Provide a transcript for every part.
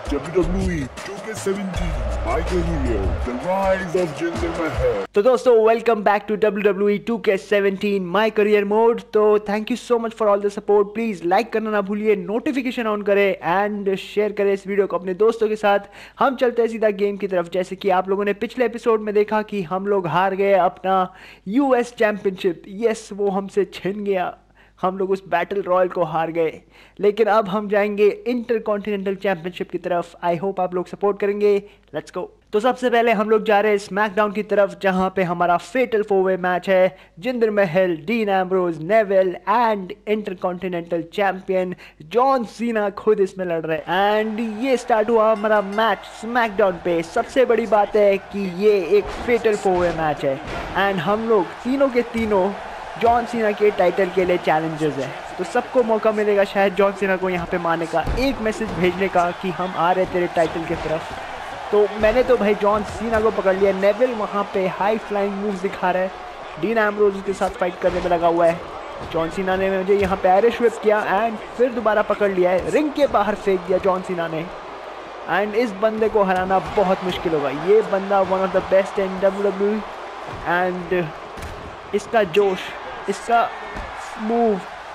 WWE 2K17 My Career The Rise of Jinder Mahal। तो दोस्तों welcome back to WWE 2K17 my career mode. तो thank you so much for all the support. Please like करना ना भूलिए, notification on करें and share करें इस video को अपने दोस्तों के साथ। हम चलते हैं सीधा गेम की तरफ। जैसे कि आप लोगों ने पिछले एपिसोड में देखा कि हम लोग हार गए अपना US चैम्पियनशिप। यस, वो हमसे छिन गया, हम लोग उस बैटल रॉयल को हार गए। लेकिन अब हम जाएंगे इंटरकॉन्टिनेंटल चैंपियनशिप की तरफ। आई होप आप लोग सपोर्ट करेंगे। Let's go. तो सबसे पहले हम लोग जा रहे हैं स्मैकडाउन की तरफ, जहां पे हमारा फेटल 4-वे मैच है। Jinder Mahal, Dean Ambrose, Neville and Intercontinental champion John Cena खुद इसमें लड़ रहे हैं। एंड ये स्टार्ट हुआ हमारा मैच स्मैकडाउन पे। सबसे बड़ी बात है कि ये एक फेटल 4-वे मैच है एंड हम लोग तीनों के तीनों जॉन सीना के टाइटल के लिए चैलेंजर्स हैं। तो सबको मौका मिलेगा शायद जॉन सीना को यहाँ पे मारने का, एक मैसेज भेजने का कि हम आ रहे तेरे टाइटल की तरफ। तो मैंने तो भाई जॉन सीना को पकड़ लिया। नेविल वहाँ पे हाई फ्लाइंग मूव्स दिखा रहा है। डीन एम्ब्रोज के साथ फाइट करने में लगा हुआ है। जॉन सीना ने मुझे यहाँ पे आयरिश व्हिप किया एंड फिर दोबारा पकड़ लिया है। रिंग के बाहर फेंक दिया जॉन सीना ने। एंड इस बंदे को हराना बहुत मुश्किल होगा। ये बंदा one of the best in WWE and इसका जोश, इसका मूव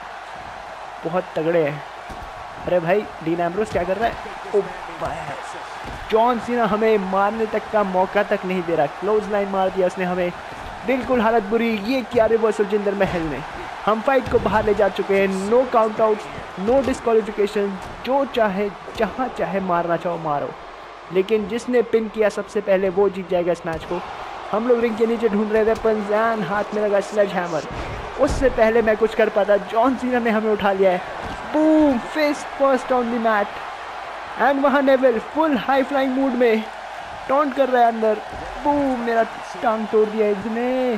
बहुत तगड़े है। अरे भाई डीन एम्ब्रोज क्या कर रहा है? ओ भाई, जॉन सीना हमें मारने तक का मौका तक नहीं दे रहा। क्लोज लाइन मार दिया उसने हमें। बिल्कुल हालत बुरी। ये क्या रिवर्सल जिंदर महल ने। हम फाइट को बाहर ले जा चुके हैं। No count out, no disqualification. जो चाहे जहाँ चाहे मारना चाहो मारो, लेकिन जिसने पिन किया सबसे पहले वो जीत जाएगा इस मैच को। हम लोग रिंग के नीचे ढूंढ रहे वेपन्स एंड हाथ में लगा स्लेज हैमर। उससे पहले मैं कुछ कर पाता, जॉन सीना ने हमें उठा लिया है। Boom, face first on the mat. And वहाँ Neville full high flying mood में टॉन्ट कर रहा है अंदर। बूम, मेरा टांग तोड़ दिया इसने।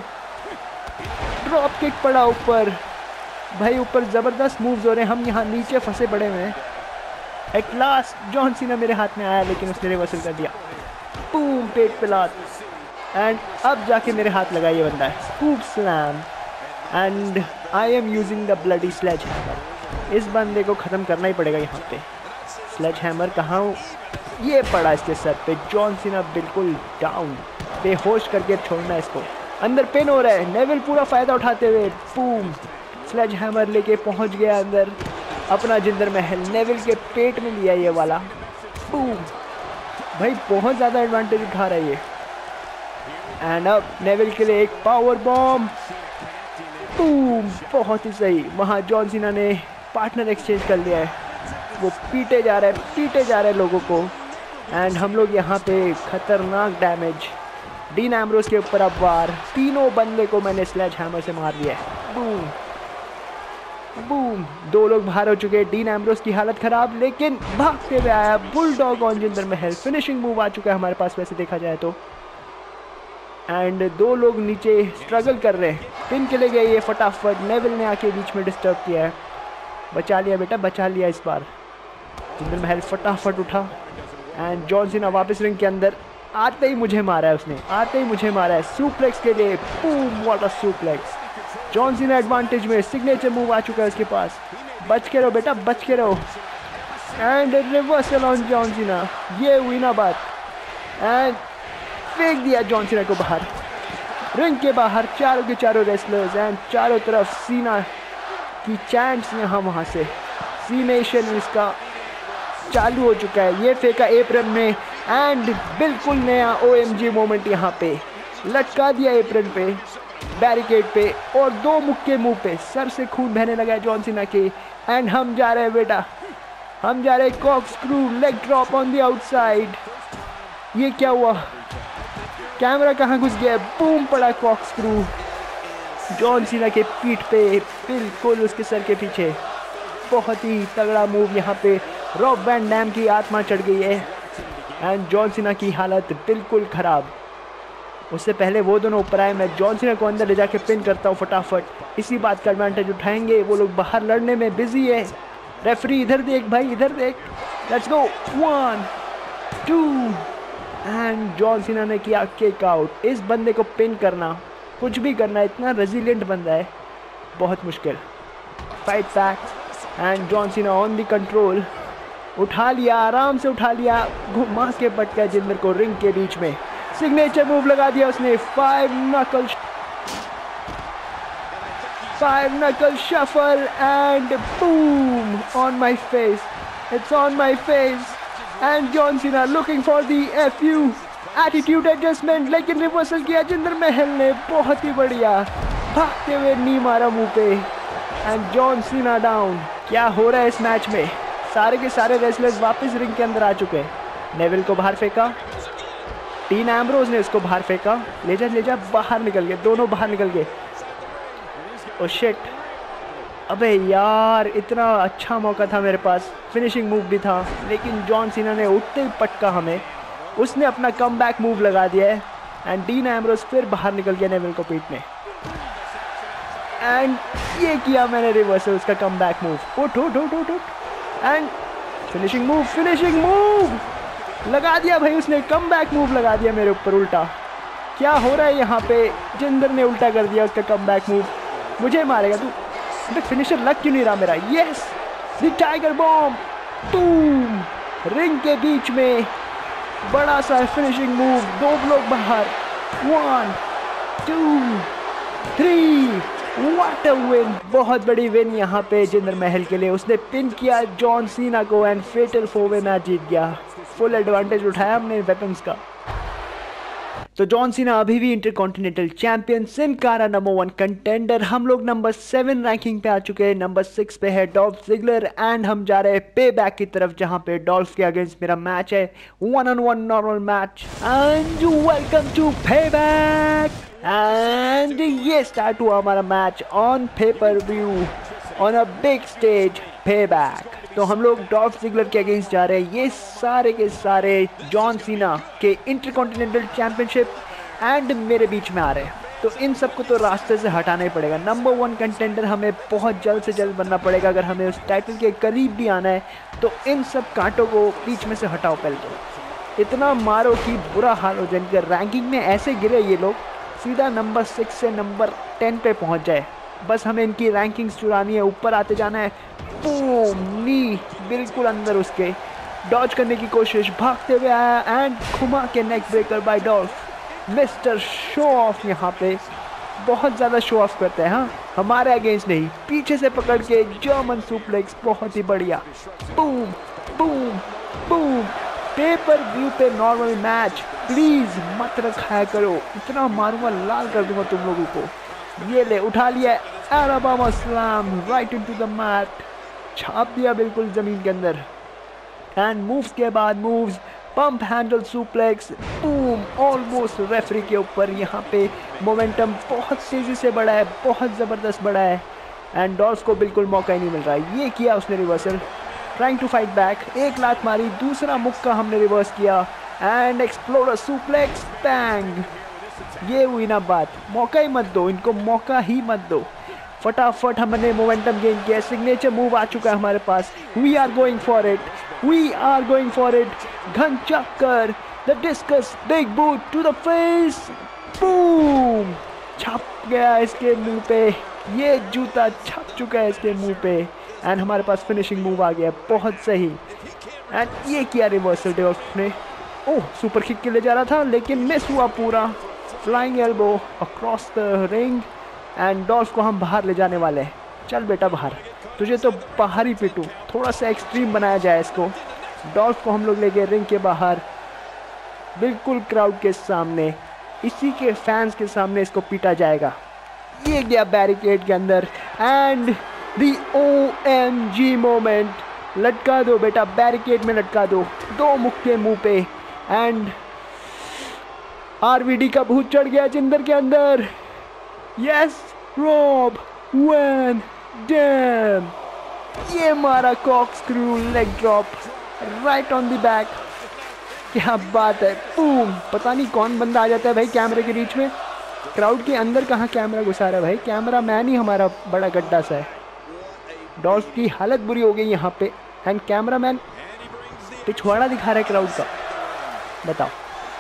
ड्रॉप किक पड़ा ऊपर। भाई ऊपर ज़बरदस्त मूव्स हो रहे हैं, हम यहाँ नीचे फंसे पड़े हुए हैं। एट लास्ट जॉन सीना मेरे हाथ में आया, लेकिन उसने रिवर्सल कर दिया। बूम, पेट पे लात। एंड अब जाके मेरे हाथ लगा ये बंदा है। Scoop slam and I am using the bloody sledgehammer. इस बंदे को ख़त्म करना ही पड़ेगा यहाँ पे। स्लेज हैमर कहाँ? ये पड़ा इसके सर पे। जॉन सीना बिल्कुल डाउन, बेहोश करके छोड़ना है इसको। अंदर पिन हो रहा है। नेविल पूरा फ़ायदा उठाते हुए बूम, स्लेज हैमर लेके पहुँच गया अंदर अपना जिंदर महल। नेविल के पेट में लिया ये वाला। बूम, भाई बहुत ज़्यादा एडवांटेज उठा रहा है ये। एंड अब नेविल के लिए एक पावर बॉम्ब। बूम, बहुत ही सही। वहाँ जॉन सीना ने पार्टनर एक्सचेंज कर लिया है। वो पीटे जा रहा है लोगों को। एंड हम लोग यहाँ पे खतरनाक डैमेज। डीन एम्ब्रोज के ऊपर अब वार। तीनों बंदे को मैंने स्लेज हैमर से मार दिया है। बूम बूम, दो लोग बाहर हो चुके हैं। डीन एम्ब्रोज की हालत खराब, लेकिन भागते हुए आया bulldog on Jinder Mahal. Finishing move आ चुका है हमारे पास वैसे देखा जाए तो। एंड दो लोग नीचे स्ट्रगल कर रहे हैं। पिन के लिए गए ये फटाफट। नेविल ने आके बीच में डिस्टर्ब किया है। बचा लिया बेटा, बचा लिया इस बार। जिंदर महल फटाफट उठा एंड जॉन सीना वापस रिंग के अंदर। आते ही मुझे मारा है उसने, आते ही मुझे मारा है। सुप्लेक्स के लिए boom, what a suplex. John Cena advantage में। सिग्नेचर मूव आ चुका है उसके पास। बच के रहो बेटा, बच के रहो। And reversal on John Cena. ये हुई ना बात। एंड फेंक दिया जॉन सीना को बाहर। रिंग के बाहर चारों के चारों रेसलर्स एंड चारों तरफ सीना की चैंट्स यहाँ वहाँ से। सी नेशन इसका चालू हो चुका है। ये फेंका एप्रन में एंड बिल्कुल नया OMG मोमेंट यहाँ पे। लटका दिया एप्रन पे, बैरिकेड पे, और दो मुक्के मुंह पे। सर से खून बहने लगा है जॉन सीना के। एंड हम जा रहे हैं बेटा, हम जा रहे हैं corkscrew leg drop on the outside. ये क्या हुआ? कैमरा कहाँ घुस गया? बूम पड़ा कॉक स्क्रू जॉन सीना के पीठ पे, बिल्कुल उसके सर के पीछे। बहुत ही तगड़ा मूव यहाँ पे। रॉब वैन डैम की आत्मा चढ़ गई है एंड जॉन सीना की हालत बिल्कुल ख़राब। उससे पहले वो दोनों ऊपर आए। मैं जॉन सीना को अंदर ले जाके पिन करता हूँ फटाफट। इसी बात का एडवांटेज उठाएंगे। वो लोग बाहर लड़ने में बिजी है। रेफरी इधर देख भाई, इधर देख। लेट्स गो, 1 2 एंड जॉन सीना ने किया किक आउट। इस बंदे को पिन करना, कुछ भी करना, इतना रेजिलिएंट बंदा है, बहुत मुश्किल। Fight back and John Cena on the control. उठा लिया, आराम से उठा लिया, घुमा के पटका जिंदर को रिंग के बीच में। सिग्नेचर मूव लगा दिया उसने, 5 knuckle shuffle and boom on my face. It's on my face. And John Cena looking for the FU attitude adjustment, लेकिन रिवर्सल किया जिंदर महल ने, बहुत ही बढ़िया। भागते हुए नी मारा मुंह पे एंड जॉन सीना डाउन। क्या हो रहा है इस मैच में? सारे के सारे रेसलर्स वापस रिंग के अंदर आ चुके हैं। नेविल को बाहर फेंका, डीन एम्ब्रोज ने उसको बाहर फेंका, ले जा बाहर निकल गए, दोनों बाहर निकल गए। ओ शिट, अबे यार इतना अच्छा मौका था मेरे पास, फिनिशिंग मूव भी था, लेकिन जॉन सीना ने उठते ही पटका हमें। उसने अपना कमबैक मूव लगा दिया है एंड डीन एम्ब्रोज फिर बाहर निकल गया नेविल को पीटने। एंड ये किया मैंने रिवर्सल, उसका कमबैक मूव। उठ एंड फिनिशिंग मूव लगा दिया भाई उसने, कमबैक मूव लगा दिया मेरे ऊपर उल्टा। क्या हो रहा है यहाँ पे? जिंदर ने उल्टा कर दिया उसका कमबैक मूव। मुझे मारेगा तू? अबे फिनिशर लग क्यों नहीं रहा मेरा? Yes, the tiger bomb, boom, ring के बीच में बड़ा सा फिनिशिंग मूव, 2 लोग बाहर, 1 2 3, व्हाट अ विन। बहुत बड़ी विन यहाँ पे जिंदर महल के लिए। उसने पिन किया जॉन सीना को एंड फेटल 4-वे मैच जीत गया। फुल एडवांटेज उठाया हमने वेपन्स का। तो जॉन सीना अभी भी इंटरकॉन्टिनेंटल चैंपियन, सिन कारा नंबर 1 कंटेंडर। हम लोग नंबर 7 रैंकिंग पे आ चुके हैं, नंबर 6 पे है डॉल्फ जिगलर एंड हम जा रहे हैं पे बैक की तरफ, जहां पे डॉल्फ के अगेंस्ट मेरा मैच है, 1-on-1 normal match. And welcome to payback. And ये स्टार्ट हुआ हमारा match on pay per view on a big stage, payback. तो हम लोग डॉल्फ जिगलर के अगेंस्ट जा रहे हैं। ये सारे के सारे जॉन सीना के इंटरकॉन्टिनेंटल चैंपियनशिप एंड मेरे बीच में आ रहे हैं, तो इन सबको तो रास्ते से हटाना ही पड़ेगा। नंबर 1 कंटेंडर हमें बहुत जल्द से जल्द बनना पड़ेगा अगर हमें उस टाइटल के करीब भी आना है। तो इन सब कांटों को बीच में से हटाओ पहले तो, इतना मारो कि बुरा हाल हो जाए। इनके रैंकिंग में ऐसे गिरे ये लोग, सीधा नंबर 6 से नंबर 10 पे पहुंच जाए। बस हमें इनकी रैंकिंग्स चुरानी है, ऊपर आते जाना है। बूम, नी बिल्कुल अंदर उसके, डॉज करने की कोशिश, भागते हुए आया एंड घुमा के neckbreaker by Dolph. Mister show off यहाँ पे बहुत ज़्यादा शो ऑफ करते हैं। हाँ, हमारे अगेंस्ट नहीं, पीछे से पकड़ के जर्मन सुप्लेक्स, बहुत ही बढ़िया। Boom boom boom. Pay per view पे नॉर्मल मैच प्लीज मत रखाया करो, इतना मारूंगा लाल कर दूंगा तुम लोगों को। ये ले, उठा लिया Alabama slam right into the mat, छाप दिया बिल्कुल जमीन के अंदर। एंड मूव्स के बाद moves, pump handle suplex, boom, almost referee के ऊपर। यहाँ पे मोमेंटम बहुत तेजी से बढ़ा है, बहुत ज़बरदस्त बढ़ा है एंड डॉल्फ को बिल्कुल मौका ही नहीं मिल रहा है। ये किया उसने reversal, trying to fight back, एक लात मारी, दूसरा मुक्का हमने रिवर्स किया एंड एक्सप्लोडर सुप्लेक्स, बैंग। ये हुई ना बात, मौका ही मत दो इनको, मौका ही मत दो। फटाफट हमने मोमेंटम गेन किया, सिग्नेचर मूव आ चुका है हमारे पास। We are going for it, we are going for it. घन चक्कर, the discus, big boot to the face, boom, छप गया इसके मुंह पे, ये जूता छप चुका है इसके मुंह पे एंड हमारे पास फिनिशिंग मूव आ गया, बहुत सही। एंड ये किया रिवर्सल डॉल्फ ने। ओह, सुपर किक के ले जा रहा था लेकिन मिस हुआ पूरा। Flying elbow across the ring and Dolph को हम बाहर ले जाने वाले हैं। चल बेटा बाहर, तुझे तो बाहर ही पिटूं, थोड़ा सा एक्सट्रीम बनाया जाए इसको। डॉल्फ को हम लोग ले गए रिंग के बाहर, बिल्कुल क्राउड के सामने, इसी के फैंस के सामने इसको पीटा जाएगा। ये गया बैरिकेड के अंदर एंड द OMG मोमेंट, लटका दो बेटा, बैरिकेड में लटका दो, 2 मुक्के मुंह पे एंड RVD का भूत चढ़ गया जिंदर के अंदर। यस, रॉब वैन डैम, ये मारा corkscrew leg drop right on the back. क्या बात है, बूम। पता नहीं कौन बंदा आ जाता है भाई कैमरे के बीच में, क्राउड के अंदर कहाँ कैमरा घुसा रहा है भाई, कैमरा मैन ही हमारा बड़ा गड्ढा सा है। डॉल्फ की हालत बुरी हो गई यहाँ पे एंड कैमरा मैन पिछवाड़ा दिखा रहा है क्राउड का, बताओ।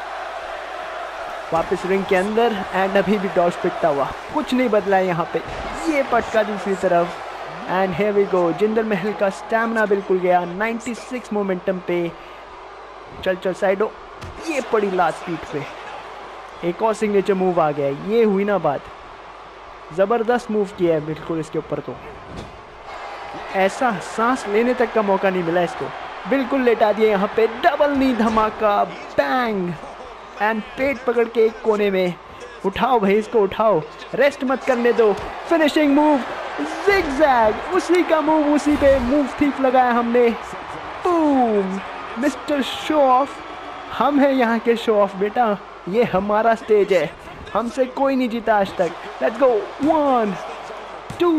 वापस रिंग के अंदर एंड अभी भी डॉल्फ पिटता हुआ, कुछ नहीं बदला है यहाँ पे। ये पटका दूसरी तरफ, and here we go. Jinder Mahal का स्टैमिना बिल्कुल गया 96 मोमेंटम पे। चल चल साइडो, ये पड़ी लास्ट पीठ पे। एक और सिग्नेचर मूव आ गया, ये हुई ना बात। ज़बरदस्त मूव किया है बिल्कुल इसके ऊपर। तो ऐसा सांस लेने तक का मौका नहीं मिला इसको, बिल्कुल लेटा दिया यहाँ पे। डबल नी धमाका, बैंग एंड पेट पकड़ के एक कोने में। उठाओ भाई इसको, उठाओ, रेस्ट मत करने दो। फिनिशिंग मूव, जिगजैग, उसी का मूव, उसी पे मूव थीप लगाया हमने। Boom, mister show off. हम हैं यहाँ के शो ऑफ बेटा, ये हमारा स्टेज है, हमसे कोई नहीं जीता आज तक। Let's go, 1 2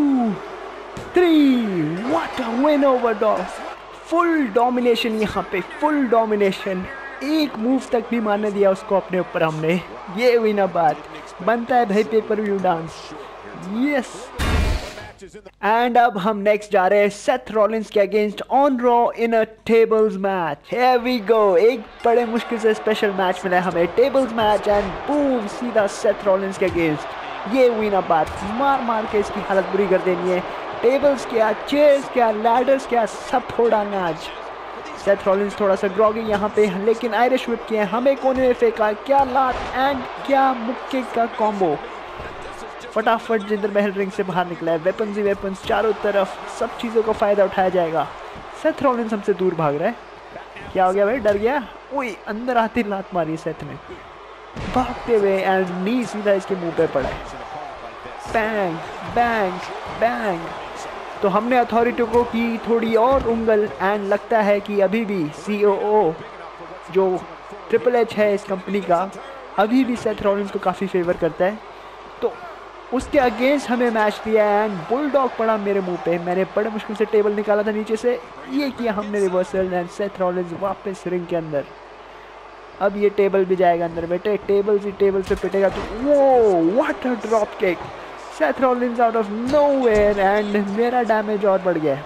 3, what a win over dogs. Full domination यहाँ पे, फुल डोमिनेशन। एक मूव तक भी मारने दिया उसको अपने ऊपर हमने। ये हुई ना बात, बनता है भाई pay per view dance. Yes, and अब हम नेक्स्ट जा रहे हैं सेथ रॉलिंस के against on Raw in a tables match. Here we go, एक बड़े मुश्किल से स्पेशल मैच मिला है हमें, टेबल्स मैच। एंड बूम, सीधा सेथ रॉलिंस के अगेंस्ट। ये हुई ना बात, मार मार के इसकी हालत बुरी कर देनी है। टेबल्स क्या, चेयर्स क्या, लैडर्स क्या, सब फोड़ डालना आज। सेथ रॉलिंस थोड़ा सा ग्रॉगी यहाँ पे, लेकिन आयरिश व्हिप किया, हमें कोने में फेंका। क्या लात एंड क्या मुक्के का कॉम्बो। फटाफट जिंदर महल रिंग से बाहर निकला है। वेपन्स ही वेपन्स चारों तरफ, सब चीज़ों का फ़ायदा उठाया जाएगा। सेथ रॉलिंस हमसे दूर भाग रहा है। क्या हो गया भाई, डर गया? ओए, अंदर आती लात मारी सेथ ने भागते हुए, एंड नी सीधा इसके मुंह पे पड़ा है। Bang bang bang. तो हमने अथॉरिटी को की थोड़ी और उंगल, एंड लगता है कि अभी भी COO जो ट्रिपल एच है इस कंपनी का, अभी भी सेथ रॉलिंस को काफ़ी फेवर करता है। तो उसके अगेंस्ट हमें मैच दिया है। एंड बुलडॉग पड़ा मेरे मुंह पे, मैंने बड़े मुश्किल से टेबल निकाला था नीचे से, ये किया हमने रिवर्सल। एंड सेथ रॉलिंस वापस रिंग के अंदर। अब ये टेबल भी जाएगा अंदर बेटे, टेबल ही टेबल से पिटेगा। तो वो what a dropkick, Seth Rollins out of nowhere, and मेरा डैमेज और बढ़ गया।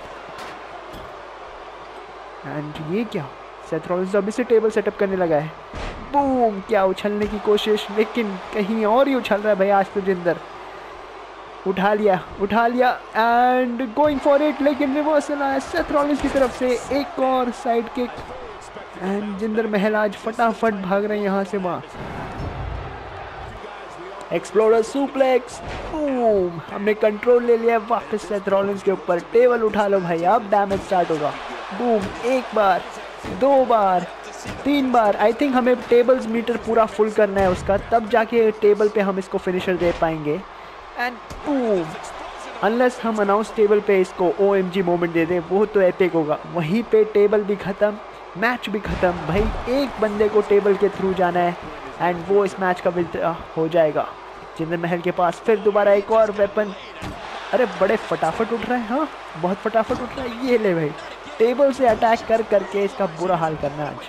एंड ये क्या, सेथ रॉलिंस अभी से टेबल सेटअप करने लगा है। बूम, क्या उछलने की कोशिश, लेकिन कहीं और ही उछल रहा है भाई आज तो जिंदर। उठा लिया एंड गोइंग फॉर इट, लेकिन रिवर्सल आया सेथ रॉलिंस की तरफ से। एक और साइड किक, एंड जिंदर महल आज फटाफट भाग रहे हैं यहाँ से वहाँ। एक्सप्लोरर सुप्लेक्स, बूम, हमने कंट्रोल ले लिया वापस सेथ रॉलिंस के ऊपर। टेबल उठा लो भाई, अब डैमेज स्टार्ट होगा। बूम, 1 बार 2 बार 3 बार। आई थिंक हमें टेबल्स मीटर पूरा फुल करना है उसका, तब जाके टेबल पे हम इसको फिनिशर दे पाएंगे। एंड बूम, अनलेस हम अनाउंस टेबल पे इसको OMG मोमेंट दे दें, वो तो एपिक होगा। वहीं पे टेबल भी ख़त्म, मैच भी ख़त्म भाई। एक बंदे को टेबल के थ्रू जाना है, एंड वो इस मैच का विन हो जाएगा। जिंदर महल के पास फिर दोबारा एक और वेपन। अरे बड़े फटाफट उठ रहे हैं, हाँ बहुत फटाफट उठ रहा है। ये ले भाई, टेबल से अटैक कर करके इसका बुरा हाल करना आज।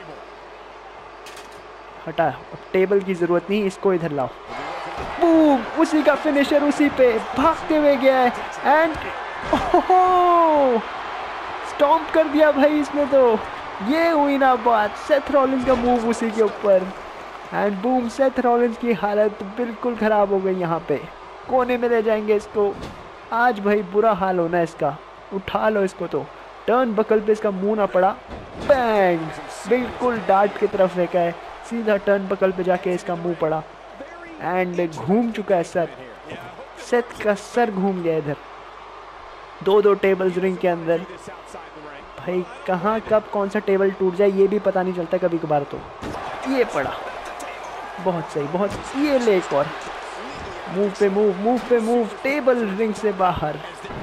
हटा, अब टेबल की ज़रूरत नहीं, इसको इधर लाओ। बूम, उसी का फिनिशर उसी पे भागते हुए गया है। एंड ओहो, स्टॉम्प कर दिया भाई इसने। तो ये हुई ना बात, सेथ रॉलिंस का मूव उसी के ऊपर। एंड बूम, सेथ रॉलिंस की हालत बिल्कुल ख़राब हो गई यहाँ पे। कोने में ले जाएंगे इसको आज भाई, बुरा हाल होना है इसका। उठा लो इसको। तो टर्न बकल पे इसका मुंह ना पड़ा। बैंग, बिल्कुल डार्ट की तरफ फेंका है, सीधा टर्न बकल पे जाके इसका मुंह पड़ा। एंड घूम चुका है सर, सेथ का सर घूम गया इधर। 2 टेबल्स रिंग के अंदर भाई, कहाँ कब कौन सा टेबल टूट जाए ये भी पता नहीं चलता कभी कभार। तो ये पड़ा, बहुत सही, बहुत। ये ले एक और, मूव पे मूव, टेबल रिंग से बाहर।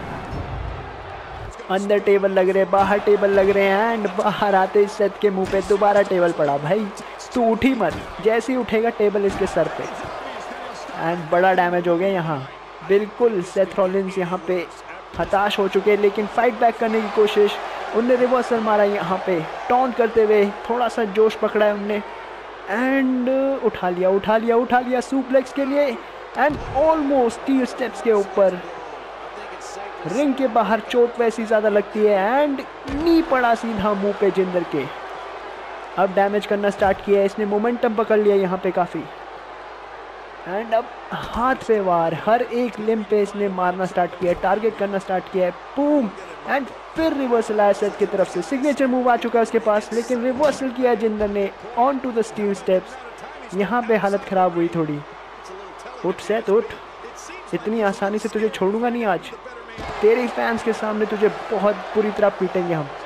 अंदर टेबल लग रहे, बाहर टेबल लग रहे हैं। एंड बाहर आते ही सेथ के मुंह पे दोबारा टेबल पड़ा। भाई तू उठी मत, जैसे ही उठेगा टेबल इसके सर पे। एंड बड़ा डैमेज हो गया यहाँ बिल्कुल। सेथ रॉलिंस यहाँ पे हताश हो चुके हैं, लेकिन फाइट बैक करने की कोशिश। उनने रिवर्सल मारा यहाँ पे टॉन्ट करते हुए, थोड़ा सा जोश पकड़ा है उनने। एंड उठा लिया सुप्लेक्स के लिए। एंड ऑलमोस्ट 3 स्टेप्स के ऊपर। रिंग के बाहर चोट वैसी ज़्यादा लगती है। एंड नी पड़ा सीधा मुंह पे जिंदर के। अब डैमेज करना स्टार्ट किया है इसने, मोमेंटम पकड़ लिया यहाँ पे काफ़ी। एंड अब हाथ पे वार, हर एक लिम्ब पे इसने मारना स्टार्ट किया है, टारगेट करना स्टार्ट किया है। बूम एंड फिर रिवर्सल आया सेथ की तरफ से, सिग्नेचर मूव आ चुका है उसके पास, लेकिन रिवर्सल किया जिंदर ने onto the steel steps. यहाँ पे हालत ख़राब हुई थोड़ी। उठ सेथ उठ, इतनी आसानी से तुझे छोड़ूंगा नहीं आज, तेरे फैंस के सामने तुझे बहुत बुरी तरह पीटेंगे हम।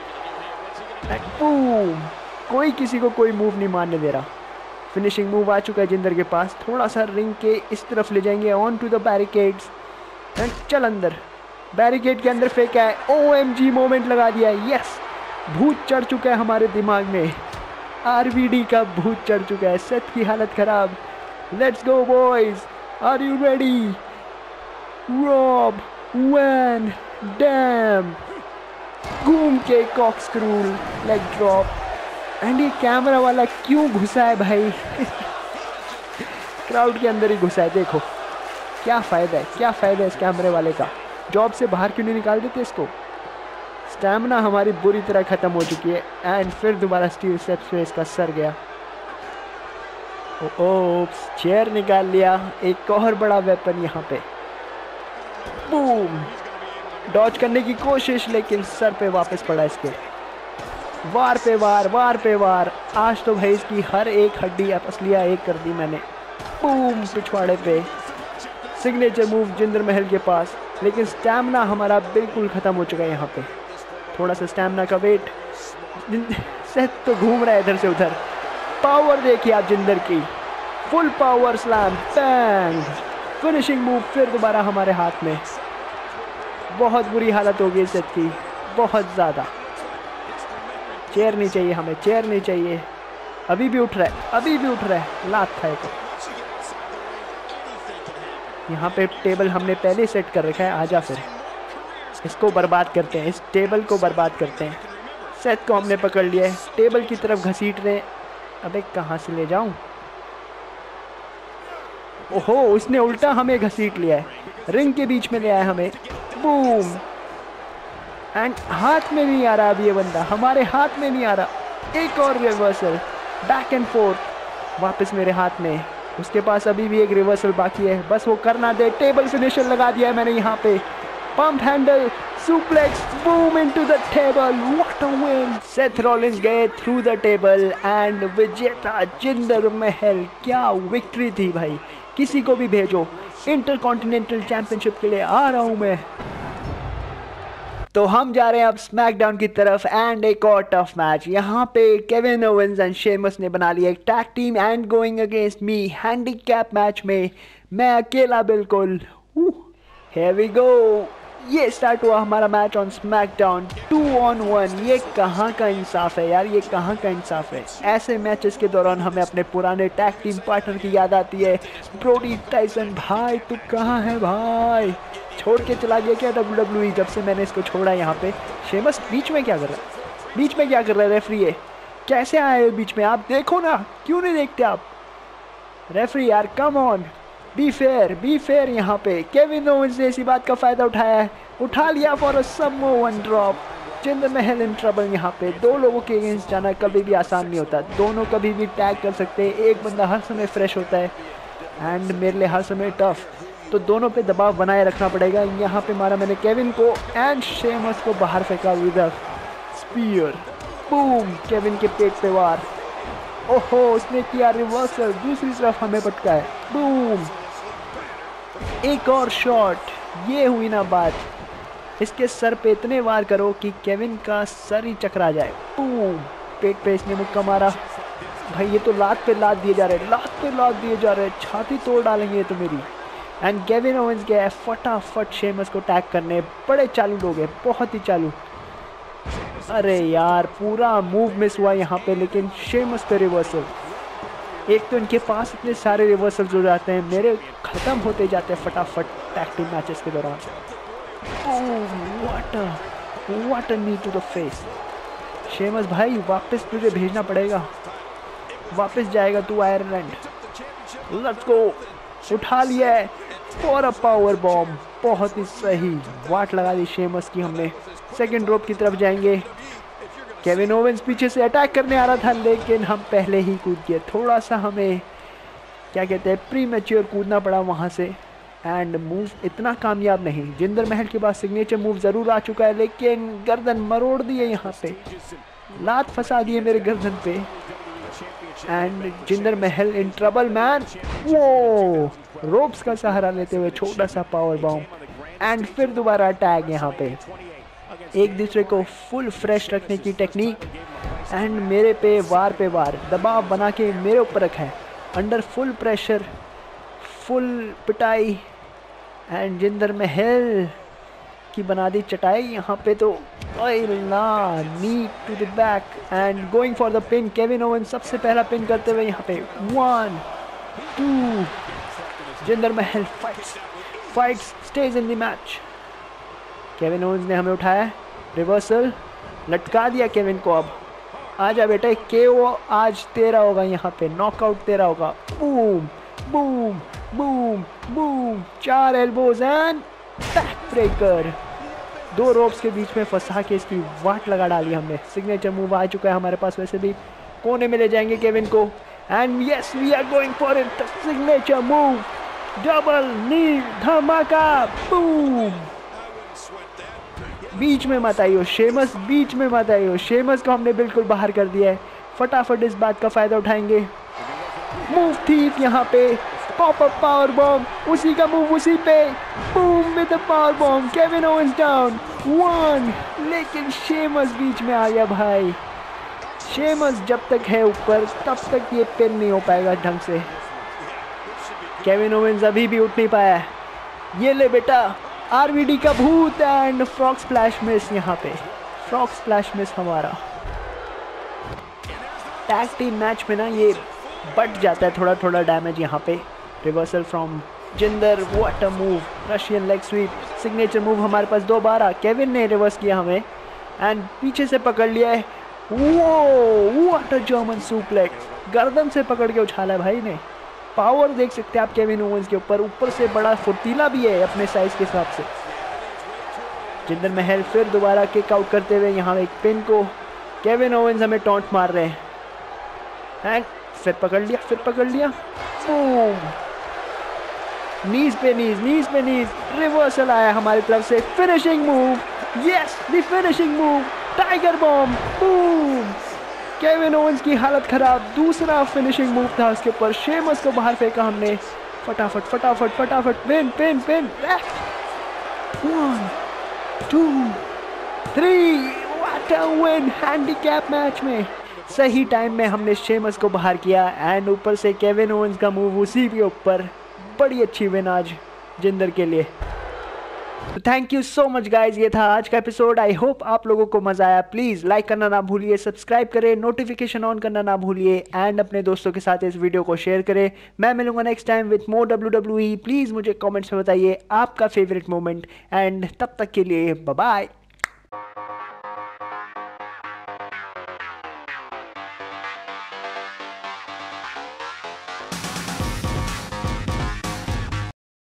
बूम, कोई किसी को कोई मूव नहीं मारने दे रहा। फिनिशिंग मूव आ चुका है जिंदर के पास, थोड़ा सा रिंग के इस तरफ ले जाएंगे, onto the barricades and चल अंदर। बैरिकेड के अंदर फेंका है, OMG मोमेंट लगा दिया है। यस, भूत चढ़ चुका है हमारे दिमाग में, RVD का भूत चढ़ चुका है। सेथ की हालत खराब। Let's go boys, are you ready? Rob Van Dam, घूम के कॉक्सक्रू लेग ड्रॉप। एंड ये कैमरा वाला क्यों घुसा है भाई? क्राउड के अंदर ही घुसा है। देखो क्या फ़ायदा है, क्या फ़ायदा है इस कैमरे वाले का? जॉब से बाहर क्यों नहीं निकाल देते इसको? स्टैमिना हमारी बुरी तरह ख़त्म हो चुकी है। एंड फिर दोबारा स्टील स्टेप्स पे इसका सर गया। ओप्स, चेयर निकाल लिया, एक और बड़ा वेपन यहाँ पे। बूम, डॉज करने की कोशिश, लेकिन सर पे वापस पड़ा इसके। वार पे वार, वार पे वार। आज तो भाई इसकी हर एक हड्डी असलिया एक कर दी मैंने। बूम, पिछवाड़े पे सिग्नेचर मूव जिंदर महल के पास, लेकिन स्टैमिना हमारा बिल्कुल ख़त्म हो चुका है यहाँ पे। थोड़ा सा स्टैमिना का वेट। सेथ तो घूम रहा है इधर से उधर। पावर देखिए आप जिंदर की, full power slam, bang, finishing move फिर दोबारा हमारे हाथ में। बहुत बुरी हालत हो गई सेथ की, बहुत ज़्यादा। चेयर नहीं चाहिए हमें, चेयर नहीं चाहिए। अभी भी उठ रहा है, अभी भी उठ रहा है, लात खाए को। यहाँ पे टेबल हमने पहले सेट कर रखा है, आजा फिर इसको बर्बाद करते हैं, इस टेबल को बर्बाद करते हैं। सेथ को हमने पकड़ लिया है, टेबल की तरफ घसीट रहे हैं। अबे कहाँ से ले जाऊँ? ओहो, उसने उल्टा हमें घसीट लिया है, रिंग के बीच में ले आया हमें। बूम, एंड हाथ में नहीं आ रहा अब ये बंदा, हमारे हाथ में नहीं आ रहा। एक और रिवर्सल, बैक एंड फोर्थ, वापस मेरे हाथ में। उसके पास अभी भी एक रिवर्सल बाकी है, बस वो करना दे। टेबल फिनिशर लगा दिया है मैंने यहाँ पे। Pump handle, suplex, boom into the table, what a win. Seth Rollins गए थ्रू द टेबल एंड विजेता जिंदर महल। क्या विक्ट्री थी भाई, किसी को भी भेजो। इंटरकॉन्टिनेंटल चैंपियनशिप के लिए आ रहा हूँ मैं। तो हम जा रहे हैं अब स्मैकडाउन की तरफ एंड एक और टफ मैच। यहाँ पे केविन ओवेंस एंड शेमस ने बना लिया एक tag team and going against me. Handicap match में मैं अकेला बिल्कुल। Here we go. ये स्टार्ट हुआ हमारा मैच ऑन स्मैकडाउन 2 on 1। ये कहाँ का इंसाफ है यार, ये कहाँ का इंसाफ है? ऐसे मैचेस के दौरान हमें अपने पुराने टैग टीम पार्टनर की याद आती है। ब्रोडी टाइसन भाई, तू कहाँ है भाई? छोड़ के चला गया क्या WWE जब से मैंने इसको छोड़ा यहाँ पे? शेमस बीच में क्या कर रहा है? बीच में क्या कर रहा है रेफरी? है कैसे आए बीच में? आप देखो ना, क्यों नहीं देखते आप? रेफरी यार, कम ऑन, बी फेयर। यहाँ पे केविन ओवेंस ने इसी बात का फ़ायदा उठाया है, उठा लिया for a Samoan drop. Jinder Mahal in trouble. यहाँ पे दो लोगों के अगेंस्ट जाना कभी भी आसान नहीं होता, दोनों कभी भी टैग कर सकते हैं। एक बंदा हर समय फ्रेश होता है एंड मेरे लिए हर समय टफ, तो दोनों पे दबाव बनाए रखना पड़ेगा। यहाँ पे मारा मैंने केविन को एंड शेमस को बाहर फेंका with a spear. Boom, Kevin के पेट पे वार। ओहो, उसने किया रिवर्सल, दूसरी तरफ हमें पटका है। बूम, एक और शॉट। ये हुई ना बात, इसके सर पे इतने वार करो कि केविन का सर ही चकरा जाए। बूम, पेट पे इसने मुक्का मारा। भाई ये तो लात पे लात दिए जा रहे हैं, लात पे लात दिए जा रहे हैं, छाती तोड़ डालेंगे ये तो मेरी। एंड केविन ओवेंस गया है फटाफट शेमस को टैग करने। बड़े चालू लोग हैं, बहुत ही चालू। अरे यार, पूरा मूव मिस हुआ यहाँ पे, लेकिन शेमस पे रिवर्सल। एक तो इनके पास इतने सारे रिवर्सल्स हो जाते हैं, मेरे ख़त्म होते जाते हैं फटाफट टैग टीम मैचेस के दौरान। What a knee to the face. Sheamus भाई, वापस तुझे भेजना पड़ेगा, वापस जाएगा तू आयरलैंड। लेट्स गो, उठा लिया है फॉर अ पावर बॉम्ब। बहुत ही सही वाट लगा दी शेमस की हमने। सेकंड ड्रॉप की तरफ जाएंगे। केविन ओवेंस पीछे से अटैक करने आ रहा था, लेकिन हम पहले ही कूद गए। थोड़ा सा हमें क्या कहते हैं प्री मैच्योर कूदना पड़ा वहाँ से, एंड मूव इतना कामयाब नहीं। जिंदर महल के बाद सिग्नेचर मूव ज़रूर आ चुका है, लेकिन गर्दन मरोड़ दी है यहाँ पे, लात फंसा दिए मेरे गर्दन पे, and Jinder Mahal in trouble man. वो रोप्स का सहारा लेते हुए छोटा सा पावर बॉम्ब, एंड फिर दोबारा अटैक यहाँ पे। एक दूसरे को फुल फ्रेश रखने की टेक्निक, एंड मेरे पे वार दबाव बना के मेरे ऊपर रखा है, अंडर फुल प्रेशर, फुल पिटाई, एंड जिंदर महल की बना दी चटाई यहाँ पे। तो knee to the back and going for the pin. Kevin Owen सबसे पहला पिन करते हुए यहाँ पे 1 2। Jinder Mahal fights stage in the match. Kevin Owen ने हमें उठाया, रिवर्सल लटका दिया केविन को। अब आजा बेटा, केओ आज तेरा होगा यहाँ पे, नॉकआउट तेरा होगा। Boom boom boom boom, 4 elbows and backbreaker. 2 ropes के बीच में फंसा के इसकी वाट लगा डाली हमने। सिग्नेचर मूव आ चुका है हमारे पास, वैसे भी कोने में ले जाएंगे केविन को, and yes we are going for it, signature move, double knee धमाका, बूम। बीच में मत आइयो शेमस, बीच में मत आइयो। शेमस को हमने बिल्कुल बाहर कर दिया है। फटाफट इस बात का फायदा उठाएंगे। मूव थीफ यहाँ पे, पॉप अप पावर बॉम्ब, उसी का मूव उसी पे, boom with the powerbomb. Kevin Owens down 1, लेकिन शेमस बीच में आ गया भाई। शेमस जब तक है ऊपर तब तक ये पिन नहीं हो पाएगा ढंग से। केविन ओवेंस अभी भी उठ नहीं पाया। ये ले बेटा आरवीडी का भूत, एंड फ्रॉग स्प्लैश मिस यहाँ पे, फ्रॉग स्प्लैश मिस हमारा। टैग टीम मैच में ना ये बढ़ जाता है थोड़ा थोड़ा डैमेज यहाँ पे। Reversal from Jinder, what a move, Russian leg sweep. Signature move हमारे पास दोबारा, केविन ने रिवर्स किया हमें, एंड पीछे से पकड़ लिया है। वो व्हाट अ जर्मन सुप्लेक्स, गर्दन से पकड़ के उछाला है भाई ने। पावर देख सकते हैं आप केविन ओवेंस के ऊपर से बड़ा फुर्तीला भी है अपने साइज के हिसाब से। जिंदर महल फिर दोबारा किक आउट करते हुए यहाँ एक पिन को। केविन ओवेंस हमें टॉन्ट मार रहे हैं, एंड फिर पकड़ लिया, बूम। नीज पे नीज, रिवर्सल आया हमारी तरफ से। Finishing move, yes the finishing move, tiger bomb, boom. Kevin Owens की हालत खराब, दूसरा फिनिशिंग मूव था उसके ऊपर। शेमस को बाहर फेंका हमने, फटाफट पिन 1 2 3, व्हाट अ विन। हैंडीकैप मैच में सही टाइम में हमने शेमस को बाहर किया, एंड ऊपर से केविन ओवेंस का मूव उसी के ऊपर। बड़ी अच्छी विन आज जिंदर के लिए। तो thank you so much guys, ये था आज का एपिसोड। आई होप आप लोगों को मजा आया। प्लीज लाइक करना ना भूलिए, सब्सक्राइब करें, नोटिफिकेशन ऑन करना ना भूलिए, एंड अपने दोस्तों के साथ इस वीडियो को शेयर करें। मैं मिलूंगा next time with more WWE। Please मुझे कमेंट्स में बताइए आपका फेवरेट मोमेंट, एंड तब तक के लिए बाय बाय।